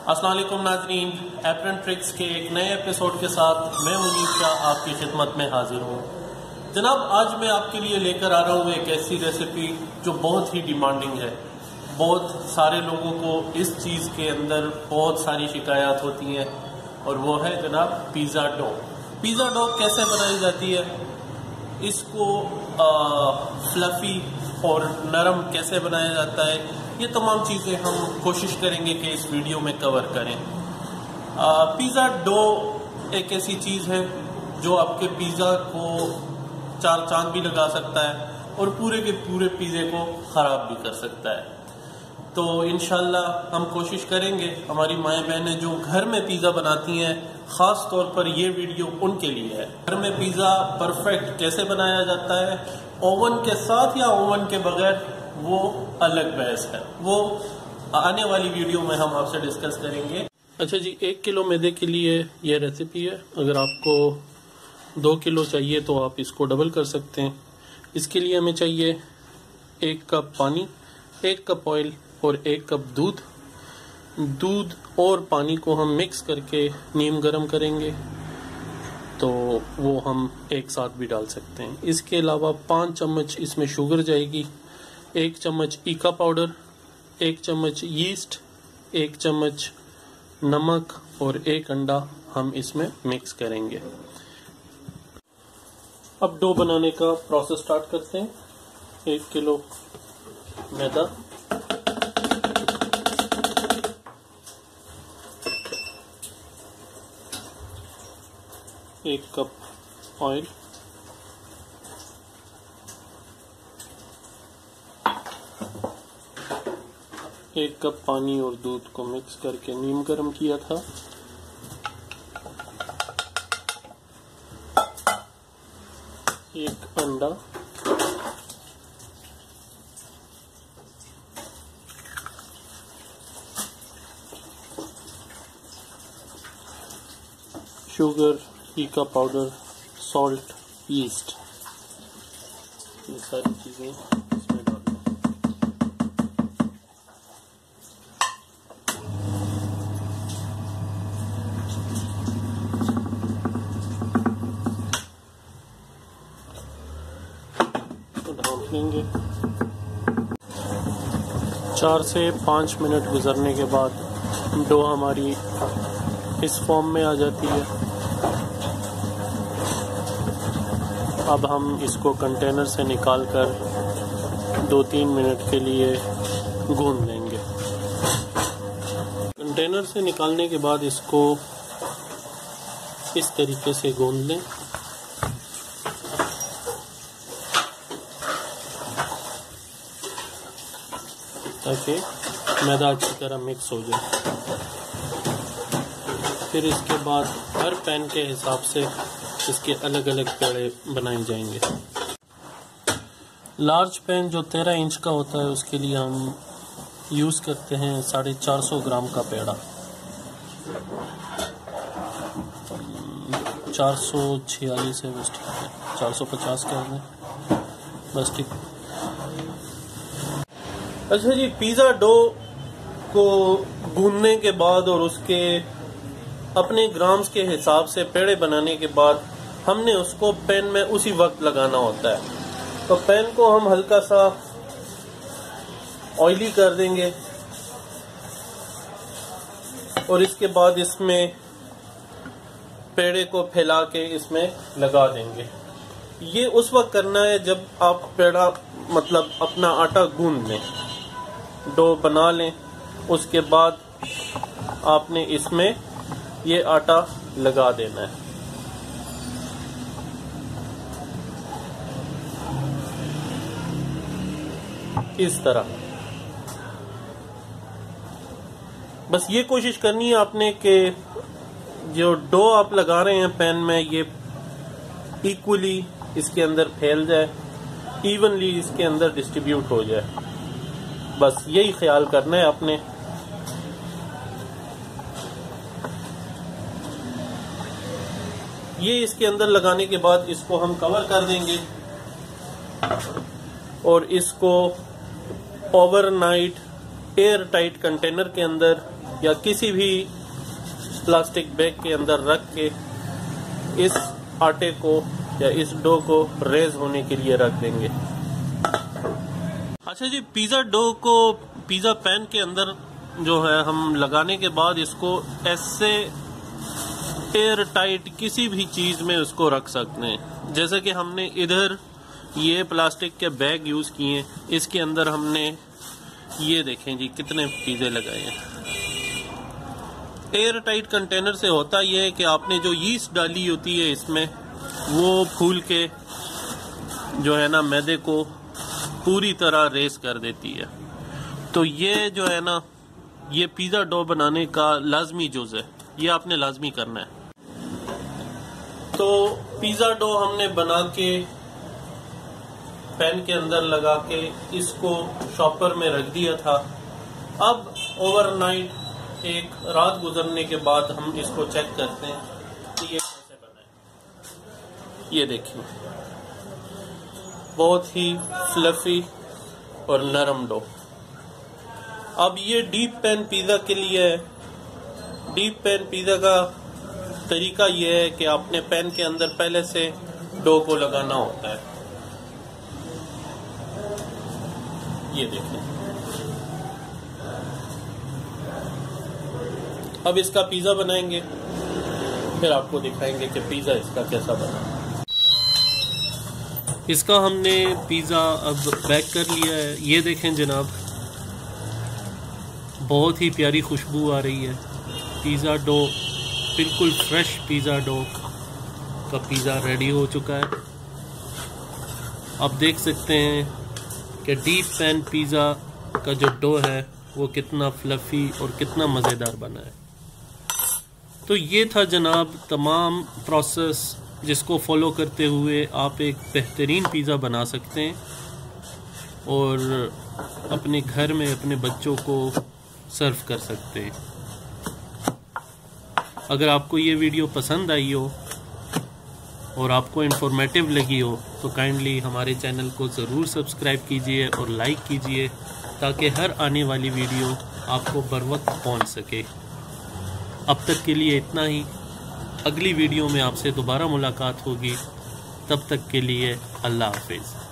अस्सलाम वालेकुम नाज़रीन, एप्रन ट्रिक्स के एक नए एपिसोड के साथ मैं मुनीर शाह आपकी खिदमत में हाजिर हूँ। जनाब, आज मैं आपके लिए लेकर आ रहा हूँ एक ऐसी रेसिपी जो बहुत ही डिमांडिंग है। बहुत सारे लोगों को इस चीज़ के अंदर बहुत सारी शिकायत होती हैं और वो है जनाब पिज़्ज़ा डो। पिज़्ज़ा डो कैसे बनाई जाती है, इसको फ्लफ़ी और नरम कैसे बनाया जाता है, ये तमाम चीज़ें हम कोशिश करेंगे कि इस वीडियो में कवर करें। पिज़्ज़ा डो एक ऐसी चीज़ है जो आपके पिज़्ज़ा को चार चांद भी लगा सकता है और पूरे के पूरे पिज़्ज़े को ख़राब भी कर सकता है। तो इंशाल्लाह हम कोशिश करेंगे, हमारी माएँ बहनें जो घर में पिज़्ज़ा बनाती हैं, ख़ास तौर पर ये वीडियो उनके लिए है। घर में पिज़्ज़ा परफेक्ट कैसे बनाया जाता है, ओवन के साथ या ओवन के बगैर, वो अलग बहस है। वो आने वाली वीडियो में हम आपसे डिस्कस करेंगे। अच्छा जी, 1 किलो मैदे के लिए ये रेसिपी है। अगर आपको 2 किलो चाहिए तो आप इसको डबल कर सकते हैं। इसके लिए हमें चाहिए 1 कप पानी, 1 कप ऑयल और 1 कप दूध। दूध और पानी को हम मिक्स करके नीम गरम करेंगे, तो वो हम एक साथ भी डाल सकते हैं। इसके अलावा 5 चम्मच इसमें शुगर जाएगी, 1 चम्मच ईका पाउडर, 1 चम्मच यीस्ट, 1 चम्मच नमक और 1 अंडा हम इसमें मिक्स करेंगे। अब डो बनाने का प्रोसेस स्टार्ट करते हैं। 1 kilo maida, 1 cup oil, 1 cup पानी और दूध को मिक्स करके नीम गरम किया था। एक अंडा, शुगर, ईका पाउडर, सॉल्ट, यीस्ट, ये सारी चीजें इसमें डाल दें। तो ढाँप लेंगे। 4 से 5 मिनट गुजरने के बाद डो हमारी इस फॉर्म में आ जाती है। अब हम इसको कंटेनर से निकालकर 2-3 मिनट के लिए गूंद लेंगे। कंटेनर से निकालने के बाद इसको इस तरीके से गूंद लें ताकि मैदा अच्छी तरह मिक्स हो जाए। फिर इसके बाद हर पैन के हिसाब से इसके अलग अलग पेड़े बनाए जाएंगे। लार्ज पैन जो 13 इंच का होता है, उसके लिए हम यूज़ करते हैं 450 ग्राम का पेड़ा। 446 है, बस ठीक है। 450 का है, बस ठीक। अच्छा जी, पिज़्ज़ा डो को गूंदने के बाद और उसके अपने ग्राम्स के हिसाब से पेड़े बनाने के बाद हमने उसको पैन में उसी वक्त लगाना होता है। तो पैन को हम हल्का सा ऑयली कर देंगे और इसके बाद इसमें पेड़े को फैला के इसमें लगा देंगे। ये उस वक्त करना है जब आप पेड़ा मतलब अपना आटा गूंद लें, डो बना लें। उसके बाद आपने इसमें ये आटा लगा देना है। इस तरह बस ये कोशिश करनी है आपने कि जो डो आप लगा रहे हैं पैन में, ये इक्वली इसके अंदर फैल जाए, इवनली इसके अंदर डिस्ट्रीब्यूट हो जाए। बस यही ख्याल करना है आपने। ये इसके अंदर लगाने के बाद इसको हम कवर कर देंगे और इसको ओवरनाइट एयर टाइट कंटेनर के अंदर या किसी भी प्लास्टिक बैग के अंदर रख के इस आटे को या इस डो को रेज होने के लिए रख देंगे। अच्छा जी, पिज़्ज़ा डो को पिज़्ज़ा पैन के अंदर जो है हम लगाने के बाद इसको ऐसे एयर टाइट किसी भी चीज़ में उसको रख सकते हैं। जैसे कि हमने इधर ये प्लास्टिक के बैग यूज़ किए, इसके अंदर हमने ये देखें जी कितने पिज़्ज़े लगाए हैं। एयर टाइट कंटेनर से होता यह है कि आपने जो यीस्ट डाली होती है इसमें, वो फूल के जो है ना मैदे को पूरी तरह रेस कर देती है। तो ये जो है ना, ये पिज़्ज़ा डो बनाने का लाजमी जुज़ है, ये आपने लाजमी करना है। तो पिज़्ज़ा डो हमने बना के पैन के अंदर लगा के इसको शॉपर में रख दिया था। अब ओवरनाइट एक रात गुजरने के बाद हम इसको चेक करते हैं कि ये कैसे बना है। ये देखिए, बहुत ही फ्लफी और नरम डो। अब ये डीप पैन पिज़्ज़ा के लिए है। डीप पैन पिज़्ज़ा का तरीका ये है कि आपने पैन के अंदर पहले से डो को लगाना होता है। ये देखें, अब इसका पिज़्ज़ा बनाएंगे, फिर आपको दिखाएंगे कि पिज़्ज़ा इसका कैसा बना। इसका हमने पिज़्ज़ा अब बैक कर लिया है। ये देखें जनाब, बहुत ही प्यारी खुशबू आ रही है। पिज़्ज़ा डो बिल्कुल फ्रेश पिज़्ज़ा डो का पिज़्ज़ा रेडी हो चुका है। आप देख सकते हैं कि डीप पैन पिज़्ज़ा का जो डो है वो कितना फ्लफ़ी और कितना मज़ेदार बना है। तो ये था जनाब तमाम प्रोसेस जिसको फॉलो करते हुए आप एक बेहतरीन पिज़्ज़ा बना सकते हैं और अपने घर में अपने बच्चों को सर्व कर सकते हैं। अगर आपको ये वीडियो पसंद आई हो और आपको इन्फॉर्मेटिव लगी हो तो काइंडली हमारे चैनल को ज़रूर सब्सक्राइब कीजिए और लाइक कीजिए, ताकि हर आने वाली वीडियो आपको बर वक्त पहुँच सके। अब तक के लिए इतना ही। अगली वीडियो में आपसे दोबारा मुलाकात होगी। तब तक के लिए अल्लाह हाफिज़।